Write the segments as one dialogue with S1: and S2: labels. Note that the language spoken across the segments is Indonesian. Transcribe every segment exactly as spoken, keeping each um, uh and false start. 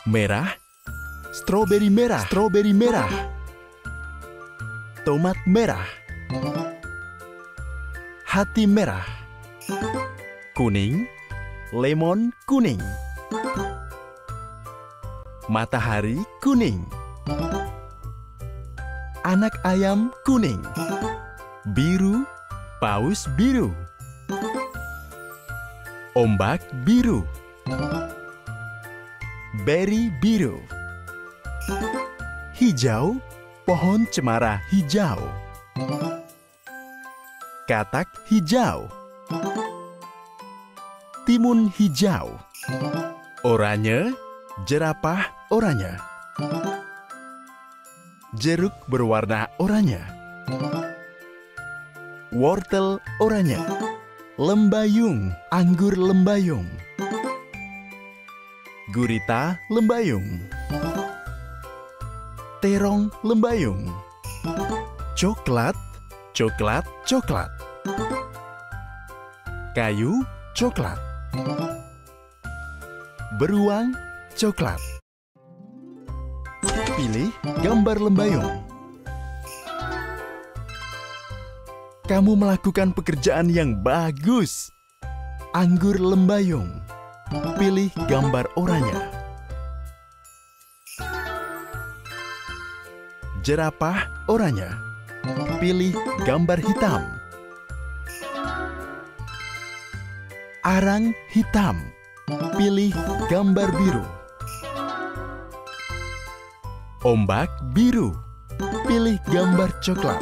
S1: Merah, stroberi merah, stroberi merah. Tomat merah, hati merah. Kuning, lemon kuning. Matahari kuning. Anak ayam kuning. Biru, paus biru. Ombak biru. Beri biru. Hijau, pohon cemara hijau. Katak hijau. Timun hijau. Oranye, jerapah oranye. Jeruk berwarna oranye. Wortel oranye. Lembayung, anggur lembayung. Gurita lembayung. Terong lembayung. Coklat, coklat, coklat. Kayu, coklat. Beruang, coklat. Pilih gambar lembayung. Kamu melakukan pekerjaan yang bagus. Anggur lembayung. Pilih gambar oranye. Jerapah oranye. Pilih gambar hitam. Arang hitam. Pilih gambar biru. Ombak biru. Pilih gambar coklat.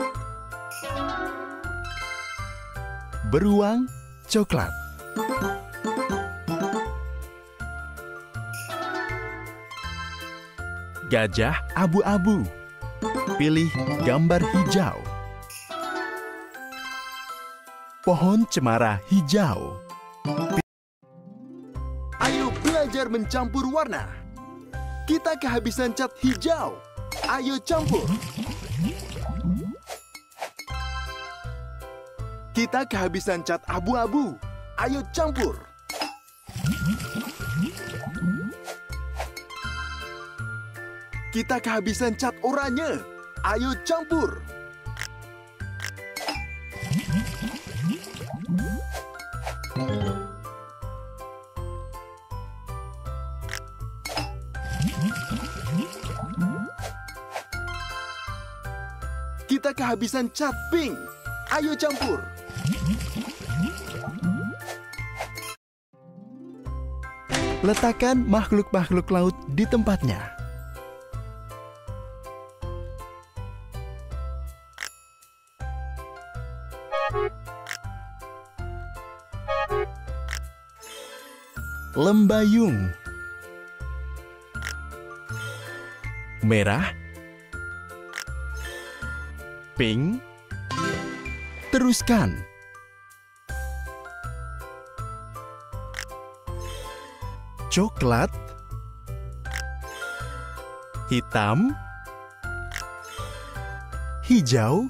S1: Beruang coklat. Gajah abu-abu. Pilih gambar hijau. Pohon cemara hijau. Ayo belajar mencampur warna. Kita kehabisan cat hijau. Ayo campur. Kita kehabisan cat abu-abu. Ayo campur. Kita kehabisan cat oranye. Ayo campur. Kita kehabisan cat pink. Ayo campur. Letakkan makhluk-makhluk laut di tempatnya. Lembayung. Merah. Pink. Teruskan. Coklat. Hitam. Hijau.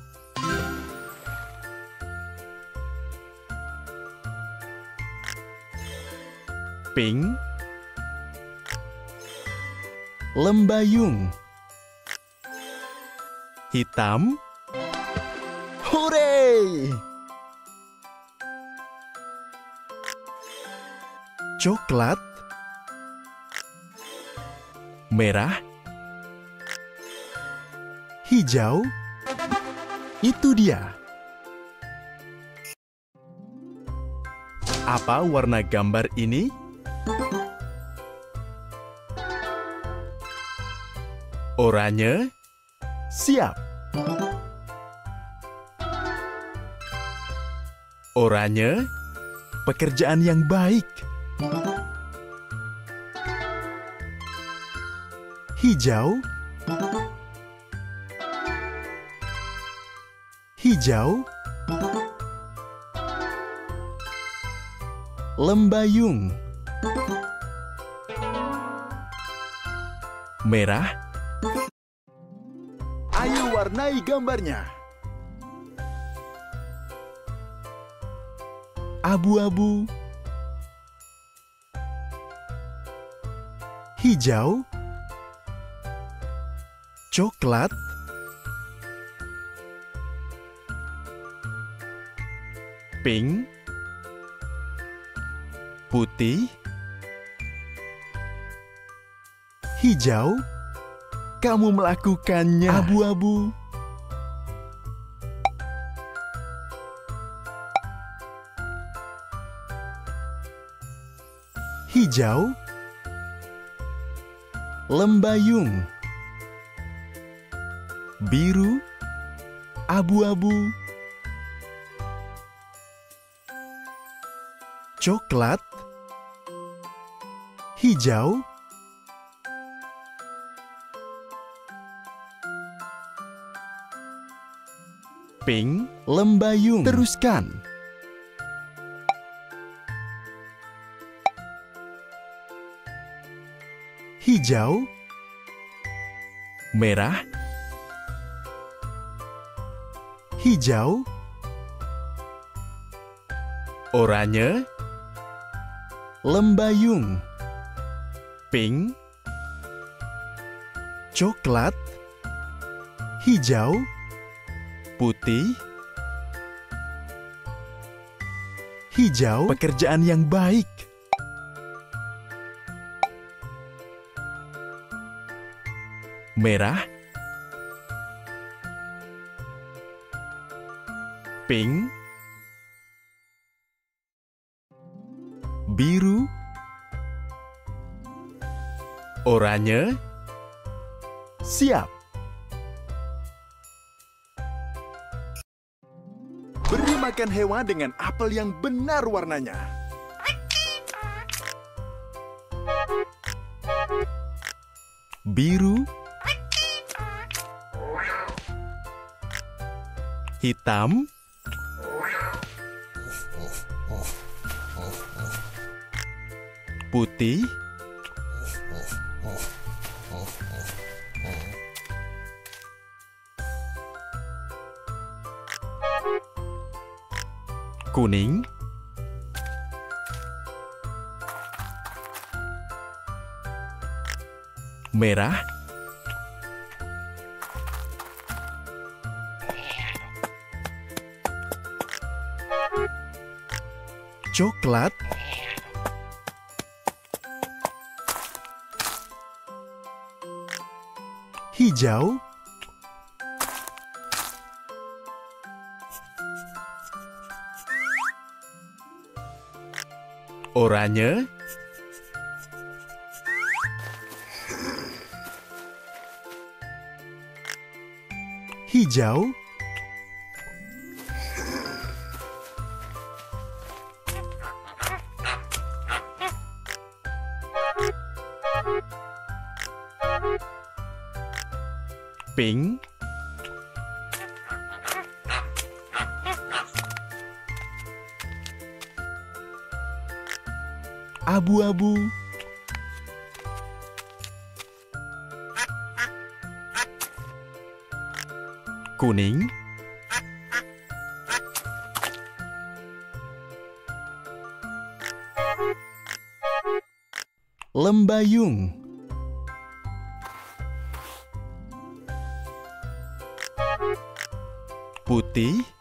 S1: Pink. Lembayung. Hitam. Hore! Coklat. Merah. Hijau. Itu dia. Apa warna gambar ini? Oranye. Siap. Oranye. Pekerjaan yang baik. Hijau. Hijau. Lembayung. Merah. Ayo warnai gambarnya. Abu-abu. Hijau. coklat, pink, putih, hijau. Kamu melakukannya. Abu-abu, hijau, lembayung, biru, abu-abu, coklat, hijau, pink, lembayung. Teruskan. Hijau, merah, hijau, oranye, lembayung, pink, coklat, hijau, putih, hijau. Pekerjaan yang baik. Merah, pink, biru, oranye. Siap. Beri makan hewan dengan apel yang benar warnanya. Biru, hitam, putih, kuning, merah, coklat, hijau, oranye, hijau, pink, abu-abu, kuning, lembayung, putih,